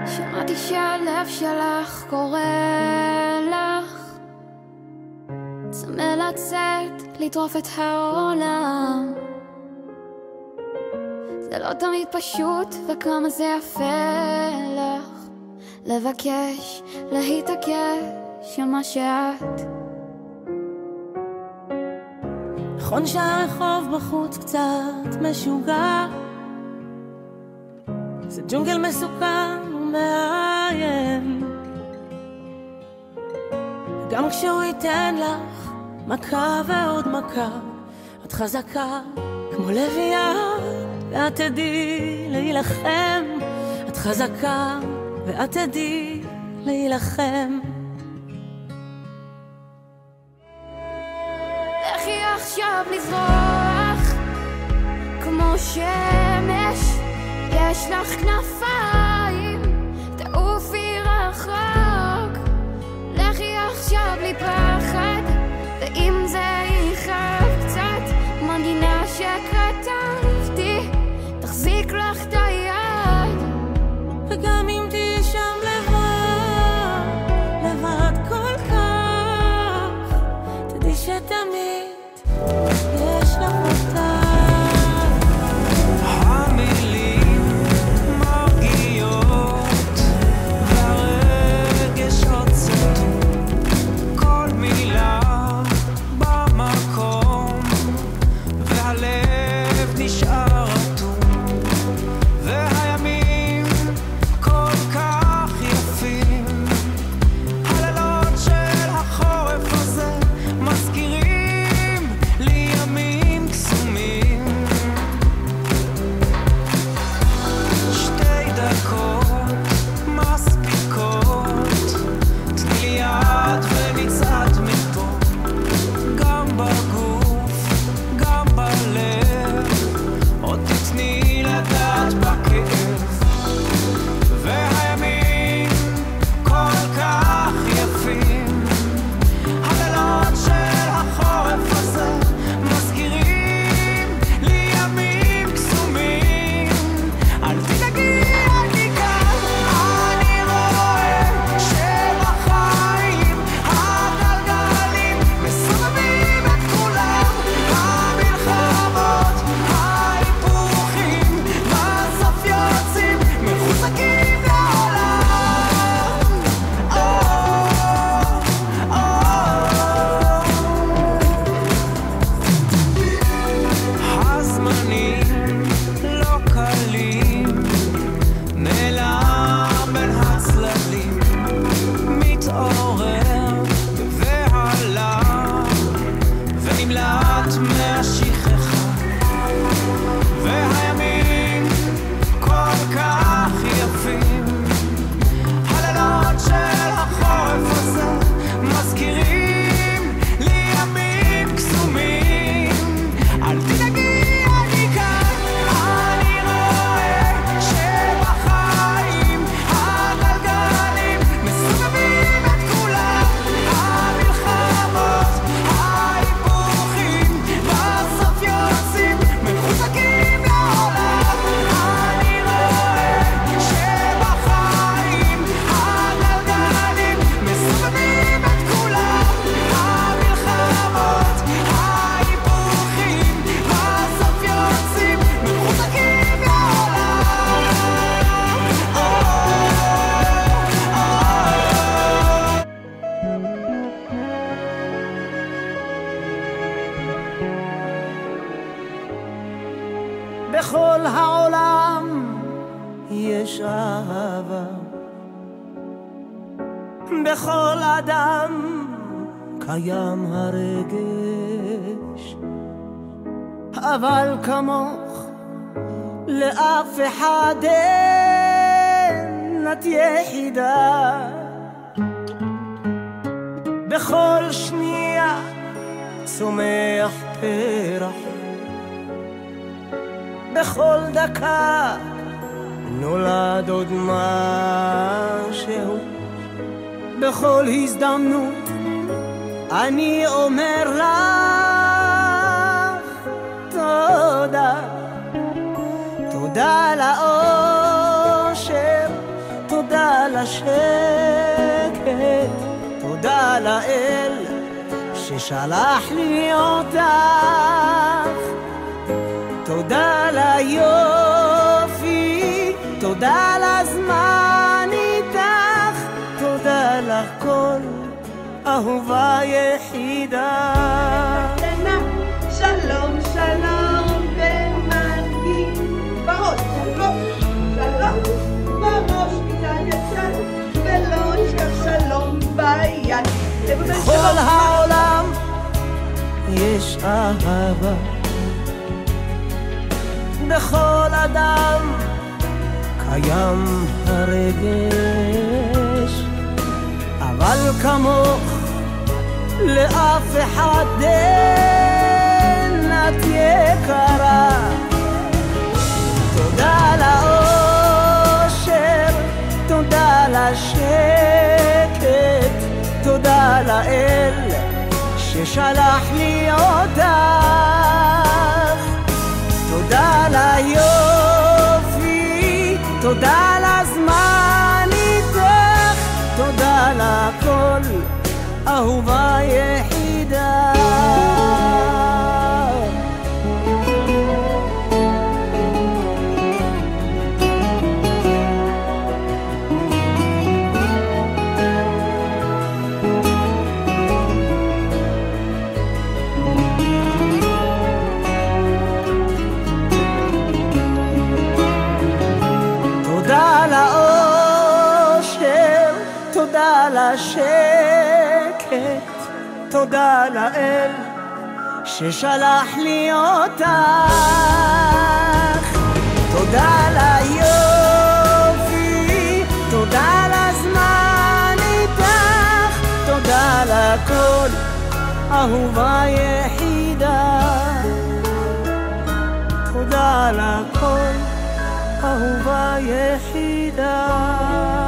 שמעתי שהלב שלך קורא לך, צמא לצאת, לטרוף את העולם. זה לא תמיד פשוט, וכמה זה יפה לך לבקש, להתעקש על מה שאת. נכון שהרחוב בחוץ קצת משוגע, זה ג'ונגל מסוכן ומאיים, גם כשהוא ייתן לך מכה ועוד מכה, את חזקה כמו לביאה ואת תדעי להילחם. את חזקה ואת תדעי להילחם. לכי עכשיו לזרוח כמו שמש, יש לך כנפיים, תעופי רחוק. לכי עכשיו בלי פחד, ואם זה יכאב קצת, מנגינה שכתבתי תחזיק לך את היד. וגם אם תהיי שם לבד, לבד כל כך, תדעי שתמיד יש לך אותה. בכל העולם יש אהבה, בכל אדם קיים הרגש, אבל כמוך לאף אחד אין, את יחידה. בכל שנייה צומח פרח, בכל דקה נולד עוד משהו, בכל הזדמנות אני אומר לך תודה, תודה לאושר, תודה ששלח לי אותך. תודה ליופי, תודה לזמן איתך, תודה לך כל אהובה יחידה. שלום שלום במנהיג בראש, שלום שלום בראש מצד יצד, ולא נשכח שלום ביד. בכל העולם יש אהבה, בכל אדם קיים הרגש, אבל כמוך לאף אחד אין, את יקרה. תודה לאושר, תודה לשקט, תודה לאל ששלח לי אותך. תודה ליופי, תודה לזמן איתך, תודה לכל אהובה יחידה. תודה לאושר, תודה לשקט, תודה לאל ששלח לי אותך. תודה ליופי, תודה לזמן איתך, תודה לכל אהובה יחידה. תודה לכל אהובה יחידה.